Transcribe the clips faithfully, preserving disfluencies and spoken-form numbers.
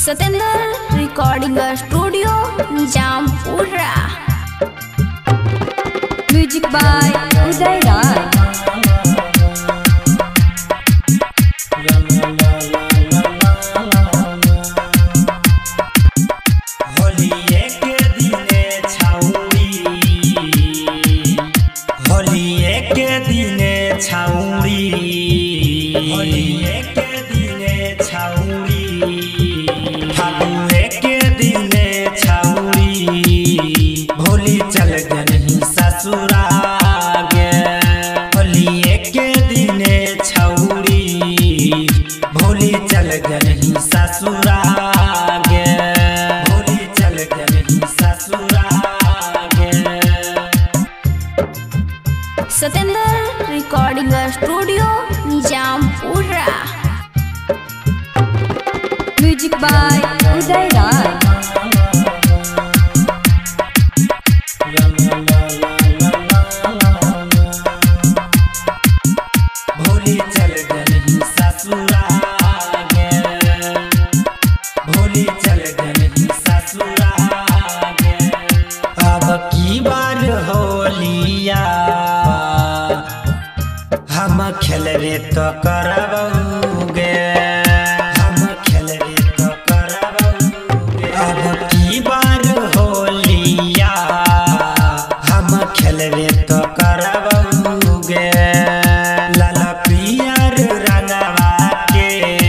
Satendra recording studio Nizampura. Music by Uday Raj. भोली चल गई ससुरा गे, होलिये के दिने छौरी भोली चल गई ससुरा गे, भोली चल गई ससुरा गे। Satendra recording studio Nizampura. Music by Uday Raj. भोली चल गई ससुरा गे, भोली चल गई ससुरा गे। अब की बार होलिया हम खेलबे तो करबौगे, हम खेलबे तो करबौगे। अब की बार होलिया हम खेलबे तो करबौगे। लाला पियर रंगवा के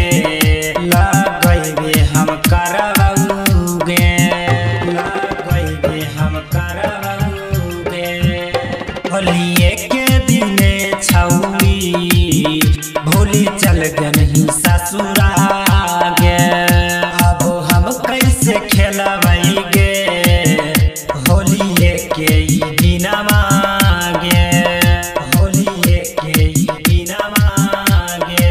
लगैबे हम करबौगे, लगैबे हम करबौगे। होलिये के दिने छौरी भोली चल गई ससुरा गे। अब हम कैसे खेलबैगे होलिये के दिनमा गे, होलिये के दिनमा गे।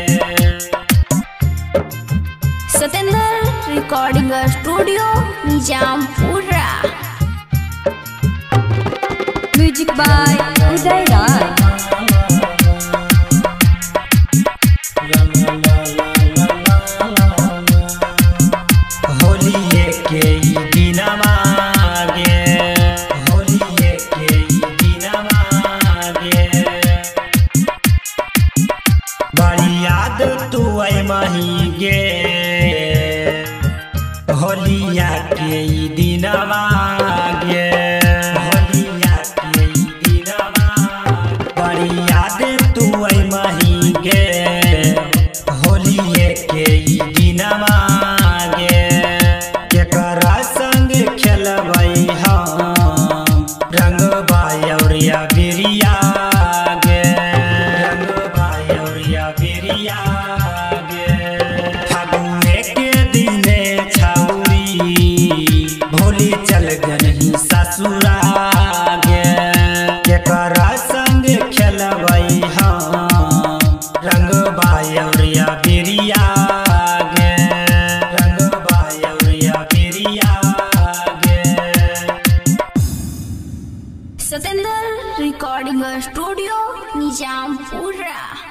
Satendra recording studio Nizampura. Music by Uday Raj. होलिये के दिनमा गे, होलिये के दिनमा गे। बड़ी याद तू आई मही गे होलिया के दिनमा गे, होलिया के दिनमा। बड़ी याद तू आई मही गे होलिये के दिनमा गे। केकरा संग खेलबै हम रंगबा औरिया बिरिया गे, रंगबा औरिया बिरिया गे। फागुने के दिने छौरी भोली चल गई ससुरा गे। केकरा संग खेलबै हम रंगबा औरिया बिरिया गे, रंगबा औरिया बिरिया गे। Satendra recording studio Nizampura.